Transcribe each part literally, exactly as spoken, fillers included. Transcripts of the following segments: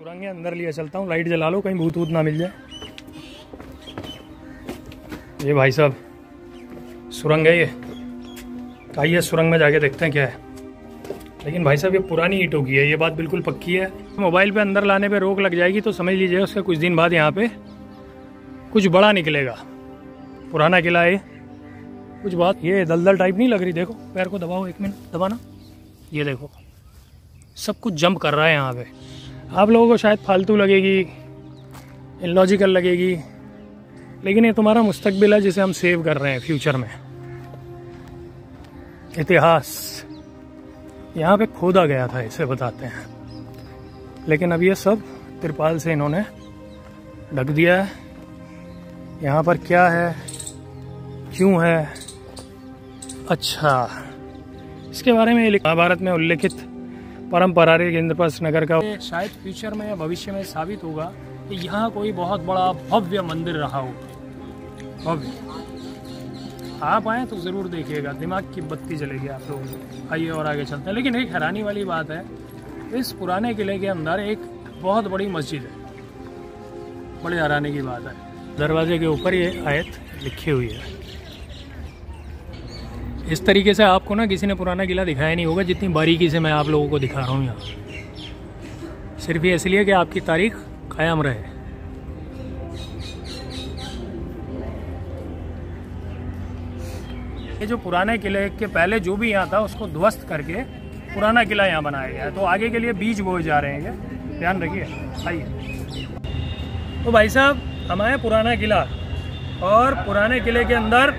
सुरंग अंदर लिए चलता हूँ, लाइट जला लो कहीं भूत वूत ना मिल जाए। ये भाई साहब सुरंग है ये, आइए सुरंग में जाके देखते हैं क्या है। लेकिन भाई साहब ये पुरानी ईंटों की है, ये बात बिल्कुल पक्की है। मोबाइल पे अंदर लाने पे रोक लग जाएगी तो समझ लीजिए उसके कुछ दिन बाद यहाँ पे कुछ बड़ा निकलेगा। पुराना किला है कुछ बात, ये दलदल टाइप नहीं लग रही, देखो पैर को दबाओ, एक मिनट दबाना, ये देखो सब कुछ जंप कर रहा है यहाँ पे। आप लोगों को शायद फालतू लगेगी, इलॉजिकल लगेगी, लेकिन ये तुम्हारा मुस्तकबिल है जिसे हम सेव कर रहे हैं फ्यूचर में। इतिहास यहाँ पे खोदा गया था, इसे बताते हैं, लेकिन अब ये सब तिरपाल से इन्होंने ढक दिया है। यहाँ पर क्या है, क्यों है, अच्छा इसके बारे में महाभारत में उल्लेखित परम्परारिक इंद्रप्रस्थ नगर का शायद फ्यूचर में या भविष्य में साबित होगा कि यहाँ कोई बहुत बड़ा भव्य मंदिर रहा हो। भव्य आप आए तो जरूर देखिएगा, दिमाग की बत्ती जलेगी आप लोगों को। आइए और आगे चलते हैं। लेकिन एक हैरानी वाली बात है, इस पुराने किले के अंदर एक बहुत बड़ी मस्जिद है। बड़े हैरानी की बात है, दरवाजे के ऊपर ये आयत लिखी हुई है। इस तरीके से आपको ना किसी ने पुराना किला दिखाया नहीं होगा जितनी बारीकी से मैं आप लोगों को दिखा रहा हूँ यहाँ, सिर्फ ये इसलिए कि आपकी तारीख कायम रहे। ये जो पुराने किले के पहले जो भी यहाँ था उसको ध्वस्त करके पुराना किला यहाँ बनाया गया है, तो आगे के लिए बीज बोए जा रहे हैं, ध्यान रखिए। आइए तो भाई साहब हम आए पुराना किला, और पुराने किले के अंदर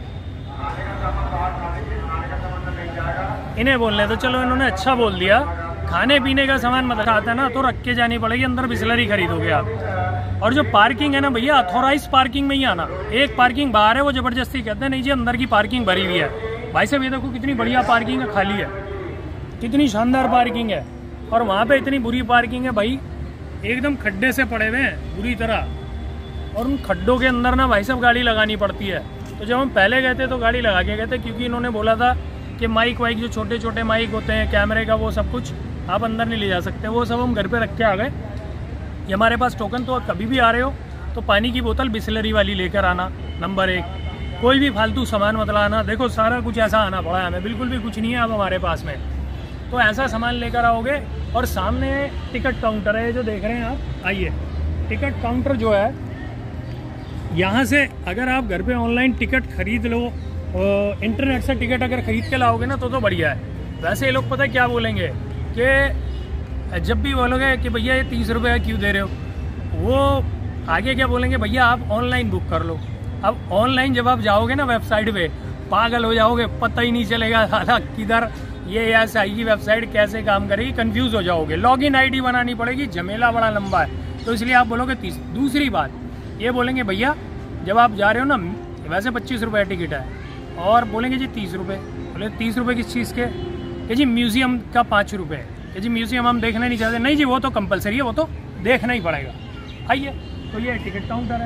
इन्हें बोलने तो चलो इन्होंने अच्छा बोल दिया, खाने पीने का सामान मतलब आता है ना तो रख के जानी पड़ेगी, अंदर बिस्लरी खरीदोगे आप। और जो पार्किंग है ना भैया, अथॉराइज पार्किंग में ही आना। एक पार्किंग बाहर है, वो जबरदस्ती कहते हैं नहीं जी अंदर की पार्किंग भरी हुई है। भाई साहब ये देखो कितनी बढ़िया पार्किंग है, खाली है, कितनी शानदार पार्किंग है। और वहाँ पे इतनी बुरी पार्किंग है भाई, एकदम खड्डे से पड़े हुए हैं बुरी तरह, और उन खड्डों के अंदर ना भाई साहब गाड़ी लगानी पड़ती है। तो जब हम पहले गए थे तो गाड़ी लगा के गए थे, क्योंकि इन्होंने बोला था कि माइक वाइक जो छोटे छोटे माइक होते हैं कैमरे का, वो सब कुछ आप अंदर नहीं ले जा सकते, वो सब हम घर पे रख के आ गए। ये हमारे पास टोकन, तो कभी भी आ रहे हो तो पानी की बोतल बिस्लरी वाली लेकर आना, नंबर एक। कोई भी फालतू सामान मत लाना, देखो सारा कुछ ऐसा आना पड़ा है हमें, बिल्कुल भी कुछ नहीं है अब हमारे पास में, तो ऐसा सामान लेकर आओगे। और सामने टिकट काउंटर है जो देख रहे हैं आप, आइए टिकट काउंटर जो है, यहाँ से अगर आप घर पे ऑनलाइन टिकट खरीद लो, इंटरनेट से टिकट अगर खरीद के लाओगे ना तो तो बढ़िया है। वैसे ये लोग पता है क्या बोलेंगे कि जब भी बोलोगे कि भैया ये तीस रुपये क्यों दे रहे हो, वो आगे क्या बोलेंगे, भैया आप ऑनलाइन बुक कर लो। अब ऑनलाइन जब आप जाओगे ना वेबसाइट पे, पागल हो जाओगे, पता ही नहीं चलेगा साला किधर ये एस आई की वेबसाइट कैसे काम करेगी, कंफ्यूज हो जाओगे। लॉगिन आईडी बनानी पड़ेगी, झमेला बड़ा लंबा है, तो इसलिए आप बोलोगे तीस। दूसरी बात ये बोलेंगे भैया जब आप जा रहे हो ना, वैसे पच्चीस रुपये टिकट है, और बोलेंगे जी तीस रुपये। बोले तीस रुपये किस चीज़ के, कि जी म्यूजियम का पाँच रुपये, कि जी म्यूजियम हम देखना नहीं चाहते। नहीं जी वो तो कंपलसरी है, वो तो देखना ही पड़ेगा। आइए तो ये टिकट काउंटर है,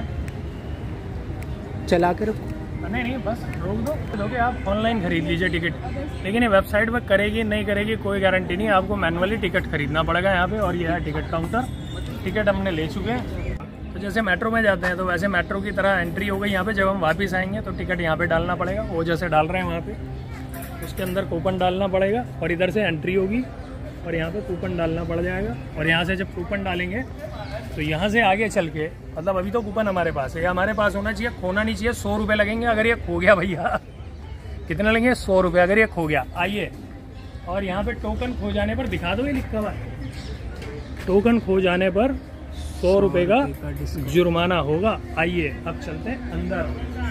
चला कर नहीं नहीं बस रोक दो, दोगे आप ऑनलाइन खरीद लीजिए टिकट। लेकिन ये वेबसाइट पर करेगी नहीं करेगी कोई गारंटी नहीं, आपको मैनुअली टिकट खरीदना पड़ेगा यहाँ पे। और ये है टिकट काउंटर, टिकट हमने ले चुके हैं। तो जैसे मेट्रो में जाते हैं तो वैसे मेट्रो की तरह एंट्री हो गई यहाँ पे। जब हम वापस आएंगे तो टिकट यहाँ पे डालना पड़ेगा, वो जैसे डाल रहे हैं वहाँ पे, उसके अंदर कूपन डालना पड़ेगा, और इधर से एंट्री होगी और यहाँ पे कूपन डालना पड़ जाएगा। और यहाँ से जब कूपन डालेंगे तो यहाँ से आगे चल के, मतलब अभी तो कूपन हमारे पास है, हमारे पास होना चाहिए, खोना नहीं चाहिए। सौ रुपये लगेंगे अगर ये खो गया भैया, कितने लगेंगे, सौ रुपये अगर ये खो गया। आइए, और यहाँ पे टोकन खो जाने पर दिखा दो, ये लिखा हुआ है, टोकन खो जाने पर सौ रुपये का जुर्माना होगा। आइए अब चलते हैं अंदर।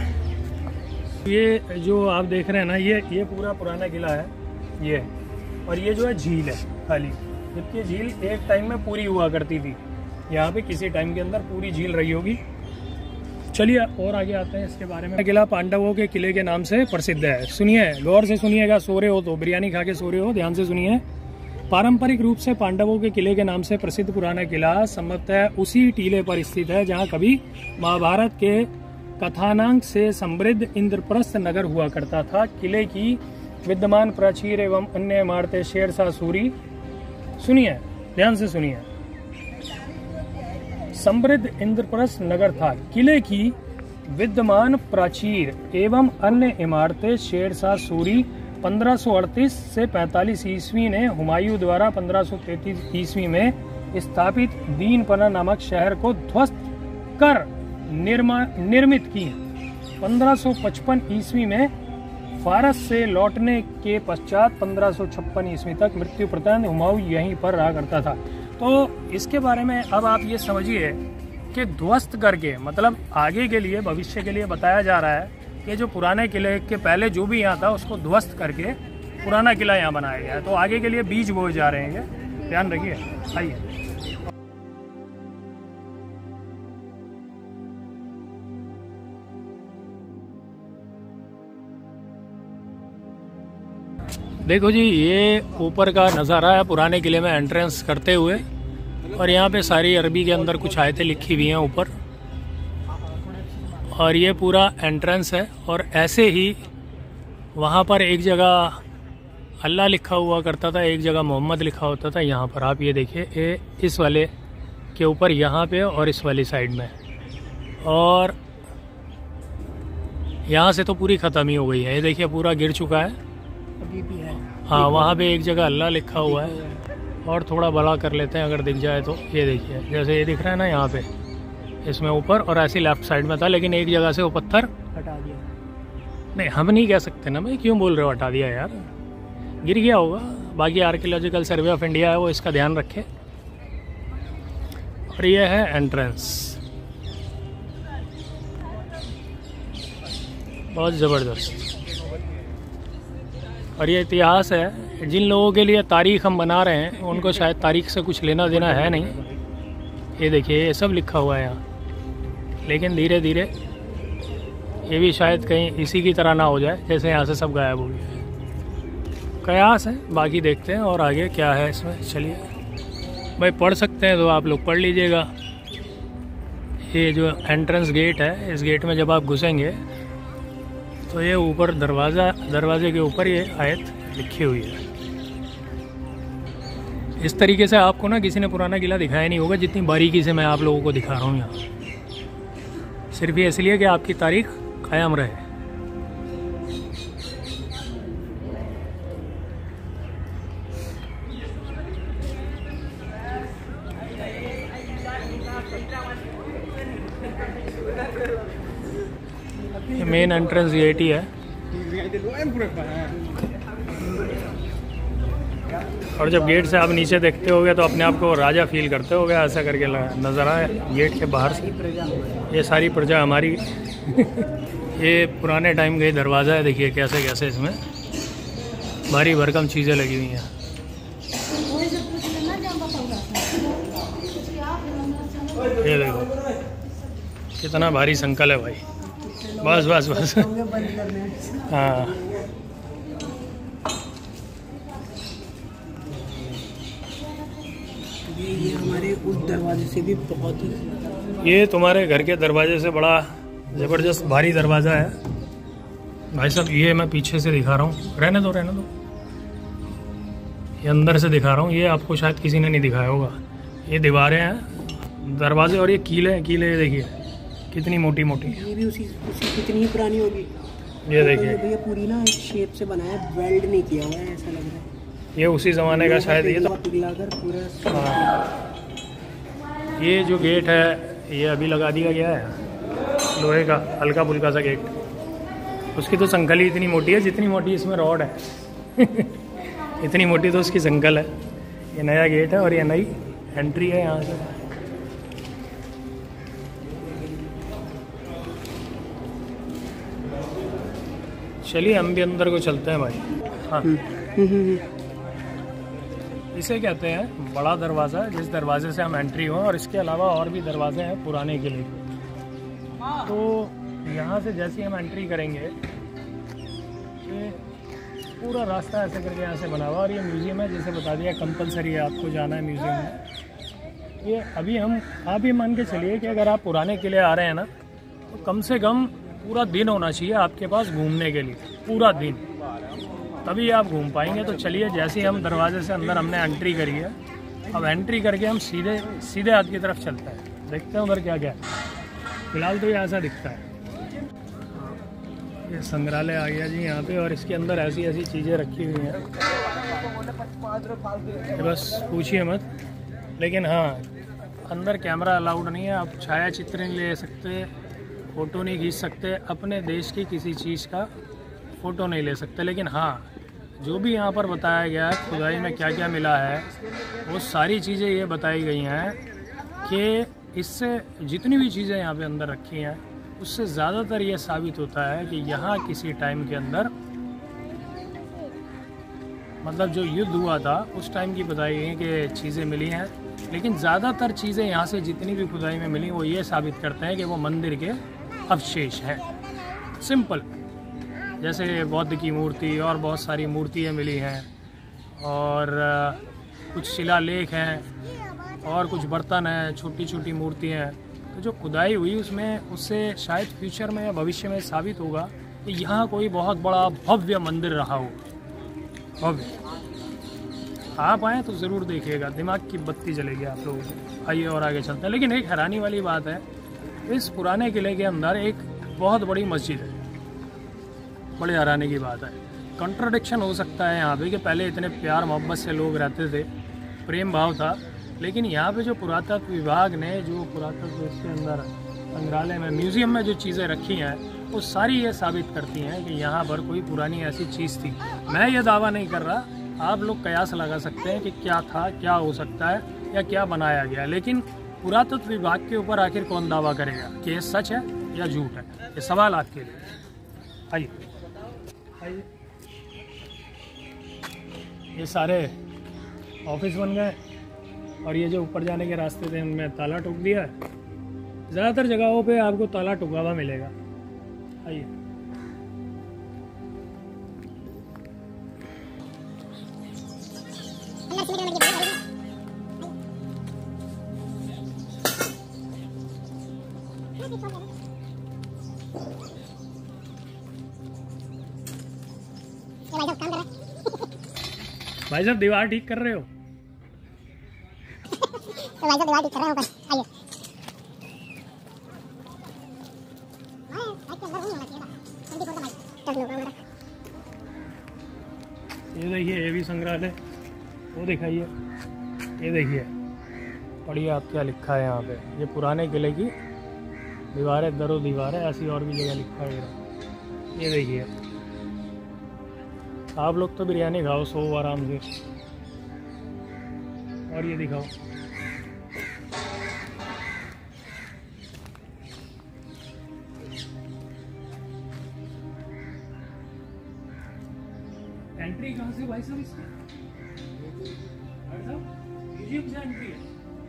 ये जो आप देख रहे हैं ना, ये ये पूरा पुराना किला है ये, और ये जो है झील है खाली, जबकि झील एक टाइम में पूरी हुआ करती थी। यहाँ पे किसी टाइम के अंदर पूरी झील रही होगी। चलिए और आगे आते हैं इसके बारे में। किला पांडवों के किले के नाम से प्रसिद्ध है। सुनिए, गौर से सुनिएगा, सो रहे हो तो बिरयानी खा के सो रहे हो, ध्यान से सुनिए। पारंपरिक रूप से पांडवों के किले के नाम से प्रसिद्ध पुराना किला संभवतः उसी टीले पर स्थित है जहाँ कभी महाभारत के कथानांक से समृद्ध इंद्रप्रस्थ नगर हुआ करता था। किले की विद्यमान प्राचीर एवं अन्य इमारतें शेरशाह सूरी, सुनिए ध्यान से सुनिए, समृद्ध इंद्रप्रस्थ नगर था। किले की विद्यमान प्राचीर एवं अन्य इमारतें शेरशाह सूरी पंद्रह सौ अड़तीस से पैंतालीस ईस्वी ने हुमायूं द्वारा पंद्रह सौ तैंतीस ईस्वी में स्थापित दीनपना नामक शहर को ध्वस्त कर निर्माण निर्मित की। पंद्रह सौ पचपन ईस्वी में फारस से लौटने के पश्चात पंद्रह सौ छप्पन ईस्वी तक मृत्यु पर्यंत हुमायूं यहीं पर रहा करता था। तो इसके बारे में अब आप ये समझिए कि ध्वस्त करके मतलब आगे के लिए भविष्य के लिए बताया जा रहा है कि जो पुराने किले के पहले जो भी यहाँ था उसको ध्वस्त करके पुराना किला यहाँ बनाया गया है। तो आगे के लिए बीज बोए जा रहे हैं, ध्यान रखिए। आइए देखो जी, ये ऊपर का नज़ारा है पुराने किले में एंट्रेंस करते हुए, और यहाँ पे सारी अरबी के अंदर कुछ आयतें लिखी हुई हैं ऊपर, और ये पूरा एंट्रेंस है। और ऐसे ही वहाँ पर एक जगह अल्लाह लिखा हुआ करता था, एक जगह मोहम्मद लिखा होता था। यहाँ पर आप ये देखिए, ये इस वाले के ऊपर यहाँ पे और इस वाली साइड में, और यहाँ से तो पूरी ख़त्म ही हो गई है। ये देखिए पूरा गिर चुका है, अभी भी है। हाँ, वहाँ पे एक जगह अल्लाह लिखा हुआ है। और थोड़ा बड़ा कर लेते हैं अगर दिख जाए तो। ये देखिए जैसे ये दिख रहा है ना यहाँ पे, इसमें ऊपर, और ऐसी लेफ्ट साइड में था, लेकिन एक जगह से वो पत्थर हटा दिया। नहीं, हम नहीं कह सकते ना भाई, क्यों बोल रहे हो हटा दिया यार, गिर गया होगा। बाकी आर्कियोलॉजिकल सर्वे ऑफ इंडिया है, वो इसका ध्यान रखे। और ये है एंट्रेंस, बहुत ज़बरदस्त। और ये इतिहास है। जिन लोगों के लिए तारीख हम बना रहे हैं उनको शायद तारीख से कुछ लेना देना है नहीं। ये देखिए, ये सब लिखा हुआ है यहाँ, लेकिन धीरे धीरे ये भी शायद कहीं इसी की तरह ना हो जाए जैसे यहाँ से सब गायब हो गया। कयास है, बाकी देखते हैं और आगे क्या है इसमें। चलिए भाई, पढ़ सकते हैं तो आप लोग पढ़ लीजिएगा। ये जो एंट्रेंस गेट है, इस गेट में जब आप घुसेंगे तो ये ऊपर दरवाज़ा, दरवाजे के ऊपर ये आयत लिखी हुई है। इस तरीके से आपको ना किसी ने पुराना किला दिखाया नहीं होगा जितनी बारीकी से मैं आप लोगों को दिखा रहा हूँ यहाँ, सिर्फ ये इसलिए कि आपकी तारीख कायम रहे। ये मेन एंट्रेंस गेट ही है। और जब गेट से आप नीचे देखते होगे तो अपने आप को राजा फील करते होगे, ऐसा करके नज़र आए गेट के बाहर से। ये सारी प्रजा हमारी ये पुराने टाइम का ही दरवाज़ा है। देखिए कैसे कैसे इसमें भारी भरकम चीज़ें लगी हुई हैं। ये देखो कितना भारी संकल है भाई। बस बस बस हाँ, ये हमारे उस दरवाजे से भी बहुत ही, ये तुम्हारे घर के दरवाजे से बड़ा ज़बरदस्त भारी दरवाज़ा है भाई साहब। ये मैं पीछे से दिखा रहा हूँ, रहने दो रहने दो, ये अंदर से दिखा रहा हूँ। ये आपको शायद किसी ने नहीं दिखाया होगा। ये दीवारें हैं, दरवाजे, और ये कीले हैं। कीले ये देखिए कितनी मोटी मोटी। ये भी उसी उसी कितनी ही पुरानी होगी। ये देखिए भैया पूरी ना एक शेप से बना है, वेल्ड नहीं किया हुआ है, ऐसा लग रहा है। ये उसी ज़माने का शायद। ये तो पिघलाकर पूरा। हाँ, ये जो गेट है ये अभी लगा दिया गया है, लोहे का हल्का फुल्का सा गेट। उसकी तो संकल ही इतनी मोटी है जितनी मोटी इसमें रॉड है इतनी मोटी तो उसकी संकल है। ये नया गेट है और ये नई एंट्री है यहाँ से। चलिए हम भी अंदर को चलते हैं भाई। हाँ, इसे कहते हैं बड़ा दरवाज़ा, जिस दरवाजे से हम एंट्री हो। और इसके अलावा और भी दरवाजे हैं पुराने किले के। तो यहाँ से जैसे हम एंट्री करेंगे, ये पूरा रास्ता ऐसे करके यहाँ से बना हुआ। और ये म्यूज़ियम है, जैसे बता दिया कंपलसरी है आपको जाना है म्यूज़ियम में। ये अभी हम आप ये मान के चलिए कि अगर आप पुराने किले आ रहे हैं ना, तो कम से कम पूरा दिन होना चाहिए आपके पास घूमने के लिए, पूरा दिन, तभी आप घूम पाएंगे। तो चलिए, जैसे ही हम दरवाजे से अंदर हमने एंट्री करी है, अब एंट्री करके हम सीधे सीधे हाथ की तरफ चलते हैं। देखते हैं उधर क्या क्या है। फिलहाल तो ये ऐसा दिखता है। ये संग्रहालय आ गया जी यहाँ पे, और इसके अंदर ऐसी ऐसी चीज़ें रखी हुई हैं, बस पूछिए मत। लेकिन हाँ, अंदर कैमरा अलाउड नहीं है, आप छाया चित्र नहीं ले सकते, फ़ोटो नहीं खींच सकते, अपने देश की किसी चीज़ का फ़ोटो नहीं ले सकते। लेकिन हाँ, जो भी यहाँ पर बताया गया है खुदाई में क्या क्या मिला है, वो सारी चीज़ें ये बताई गई हैं कि इससे जितनी भी चीज़ें यहाँ पे अंदर रखी हैं, उससे ज़्यादातर ये साबित होता है कि यहाँ किसी टाइम के अंदर, मतलब जो युद्ध हुआ था उस टाइम की बताई गई कि चीज़ें मिली हैं। लेकिन ज़्यादातर चीज़ें यहाँ से जितनी भी खुदाई में मिली, वो ये साबित करते हैं कि वो मंदिर के अवशेष हैं। सिंपल, जैसे बौद्ध की मूर्ति और बहुत सारी मूर्तियाँ मिली हैं, और कुछ शिलालेख हैं, और कुछ बर्तन हैं, छोटी छोटी मूर्तियाँ हैं। तो जो खुदाई हुई उसमें, उससे शायद फ्यूचर में या भविष्य में साबित होगा कि यहाँ कोई बहुत बड़ा भव्य मंदिर रहा हो। भव्य, आप आएँ तो ज़रूर देखिएगा, दिमाग की बत्ती जलेगी आप लोगों को। आइए और आगे चलते हैं। लेकिन एक हैरानी वाली बात है, इस पुराने किले के अंदर एक बहुत बड़ी मस्जिद है। बड़ी हैरानी की बात है। कंट्राडिक्शन हो सकता है यहाँ पे कि पहले इतने प्यार मोहब्बत से लोग रहते थे, प्रेम भाव था, लेकिन यहाँ पे जो पुरातत्व विभाग ने जो पुरातत्व इसके अंदर संग्रहालय में, म्यूज़ियम में जो चीज़ें रखी हैं, वो सारी ये साबित करती हैं कि यहाँ पर कोई पुरानी ऐसी चीज़ थी। मैं ये दावा नहीं कर रहा, आप लोग कयास लगा सकते हैं कि क्या था, क्या हो सकता है, या क्या बनाया गया। लेकिन पुरातत्व विभाग के ऊपर आखिर कौन दावा करेगा कि ये सच है या झूठ है? ये सवाल आपके लिए। आइए आइए, ये सारे ऑफिस बन गए, और ये जो ऊपर जाने के रास्ते थे उनमें ताला ठोक दिया है। ज़्यादातर जगहों पे आपको ताला ठुका हुआ मिलेगा। आइए, भाई साहब दीवार ठीक कर रहे हो? तो भाई साहब दीवार ठीक कर रहे हो। आइए, ये देखिए, ये भी संग्रहालय, वो दिखाइए। ये देखिए, पढ़िए आप क्या लिखा है यहाँ पे। ये पुराने किले की दीवारें, दरो दीवारें, ऐसी और भी जगह लिखा है। ये देखिए, आप लोग तो बिरयानी खाओ, सो आराम से। और ये दिखाओ, एंट्री कहाँ से भाई साहब इसकी? भाई साहब म्यूजियम से एंट्री है।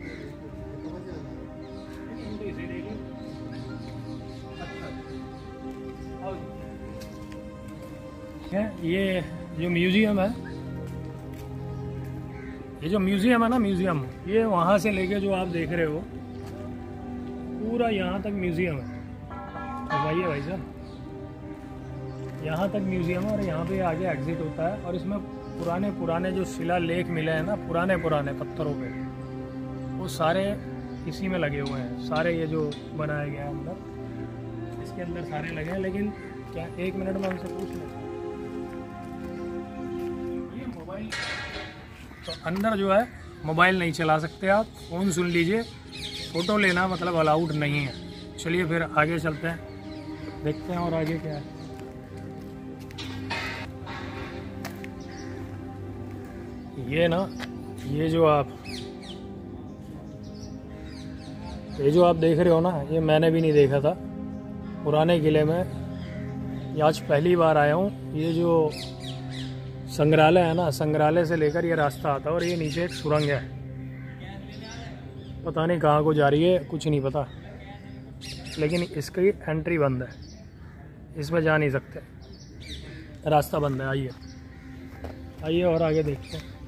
एंट्री से देखिए। अच्छा, ये जो म्यूजियम है, ये जो म्यूजियम है ना, म्यूजियम, ये वहाँ से लेके जो आप देख रहे हो पूरा यहाँ तक म्यूजियम है। तो भाई भाई साहब, यहाँ तक म्यूजियम है, और यहाँ पे आगे एग्जिट होता है। और इसमें पुराने पुराने जो शिलालेख मिले हैं ना, पुराने पुराने पत्थरों पे, वो सारे इसी में लगे हुए हैं। सारे ये जो बनाया गया है अंदर, इसके अंदर सारे लगे हैं। लेकिन क्या एक मिनट में हमसे पूछ लें, ये मोबाइल, तो अंदर जो है मोबाइल नहीं चला सकते आप। फ़ोन सुन लीजिए, फ़ोटो लेना मतलब अलाउड नहीं है। चलिए फिर आगे चलते हैं, देखते हैं और आगे क्या है। ये ना, ये जो आप ये जो आप देख रहे हो ना, ये मैंने भी नहीं देखा था पुराने किले में। ये आज पहली बार आया हूँ। ये जो संग्रहालय है ना, संग्रहालय से लेकर ये रास्ता आता है, और ये नीचे एक सुरंग है, पता नहीं कहाँ को जा रही है, कुछ नहीं पता। लेकिन इसकी एंट्री बंद है, इसमें जा नहीं सकते, रास्ता बंद है। आइए आइए और आगे देखते हैं।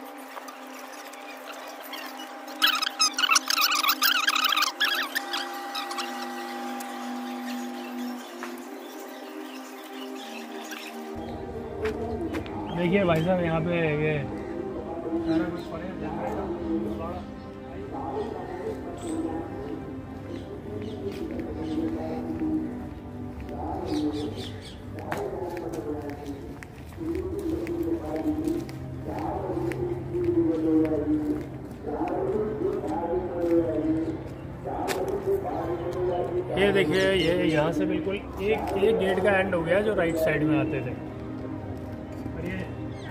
देखिए भाई साहब, यहाँ पे ये सारा कुछ पड़े हैं। ये देखिए, ये यहाँ से बिल्कुल एक एक गेट का एंड हो गया जो राइट साइड में आते थे। और ये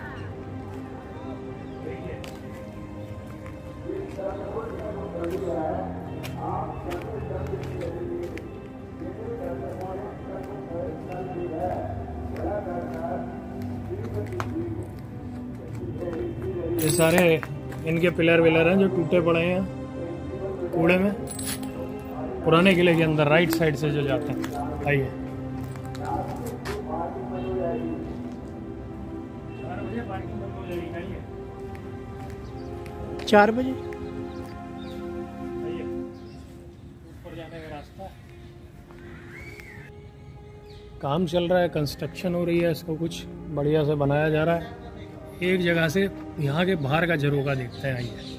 ये सारे इनके पिलर विलर हैं जो टूटे पड़े हैं कूड़े में, पुराने किले के अंदर राइट साइड से जो जाते हैं। आइए, चार बजे ऊपर जाने का रास्ता। काम चल रहा है, कंस्ट्रक्शन हो रही है, इसको कुछ बढ़िया से बनाया जा रहा है। एक जगह से यहाँ के बाहर का झरोखा देखते हैं। आइए।